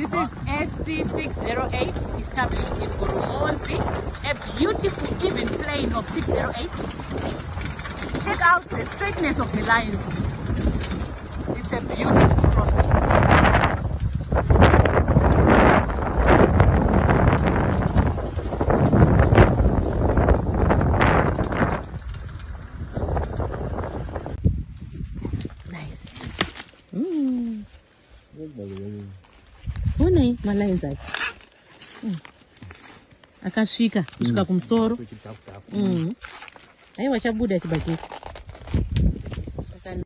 This is SC608, established in Goromonzi, a beautiful even plain of 608. Check out the straightness of the lines. It's a beautiful property. Nice. One my lines are akashika kusvika kumusoro. Aiwa chabuda chibaketi.